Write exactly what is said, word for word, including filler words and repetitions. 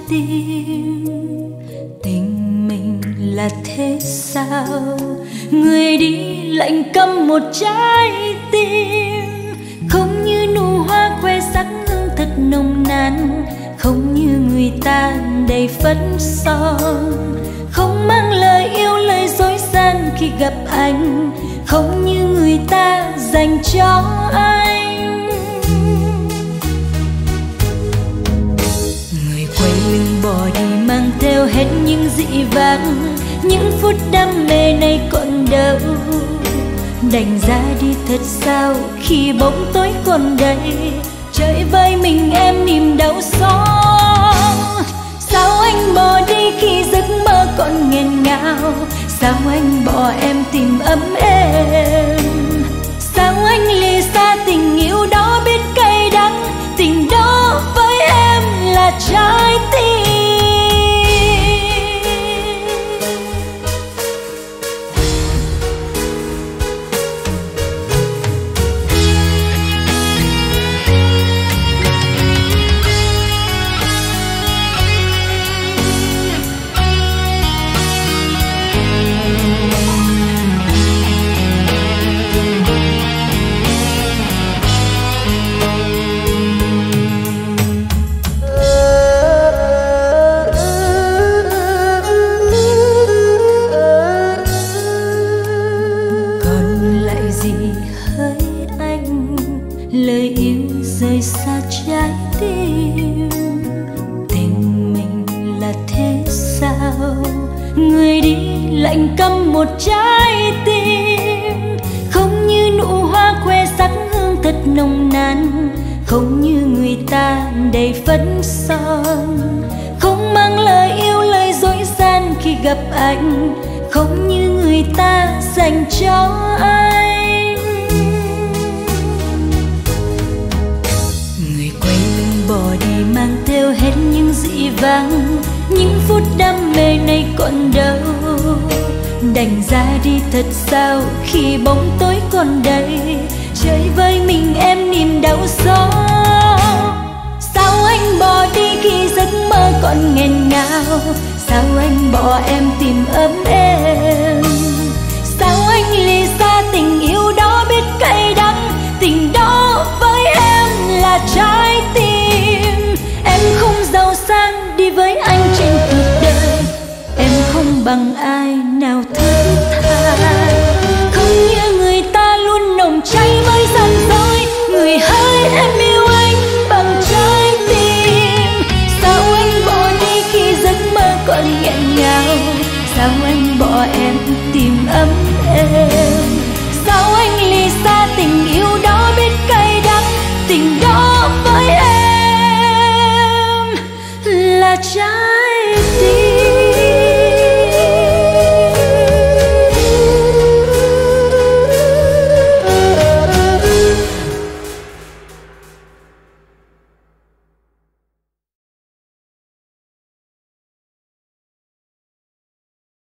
tim. Tình mình là thế sao, người đi lạnh câm một trái tim. Không như nụ hoa khoe sắc hương thật nồng nàn, không như người ta đầy phấn son. Không mang lời yêu lời dối gian khi gặp anh, không như người ta dành cho anh. Người quay lưng bỏ đi mang theo hết những dị vãng, những phút đam mê này còn đâu. Đành ra đi thật sao khi bóng tối còn đây, chơi với mình em niềm đau xót. Sao anh bỏ đi khi giấc mơ còn nghẹn ngào, sao anh bỏ em tìm ấm êm. Sao anh lìa xa tình yêu đó biết cay đắng, tình đó với em là trái tim. Lời yêu rời xa trái tim. Tình mình là thế sao, người đi lạnh câm một trái tim. Không như nụ hoa khoe sắc hương thật nồng nàn, không như người ta đầy phấn son. Không mang lời yêu lời dối gian khi gặp anh, không như người ta dành cho anh. Bỏ đi mang theo hết những dị vãng, những phút đam mê này còn đâu. Đành ra đi thật sao khi bóng tối còn đây, chơi với mình em niềm đau xót. Sao anh bỏ đi khi giấc mơ còn nghẹn ngào, sao anh bỏ em tìm ấm êm. Sao anh lìa xa tình yêu đó biết cay đắng, tình đó với em là trái tim. Em không giàu sang đi với anh trên cuộc đời, em không bằng ai nào thứ tha. Không như người ta luôn nồng cháy với gian dối, người hỡi em yêu anh bằng trái tim. Sao anh bỏ đi khi giấc mơ còn nghẹn ngào, sao anh bỏ em tìm ấm êm. Sao anh lìa xa tình yêu đó biết cay đắng, tình đó với em là trái tim.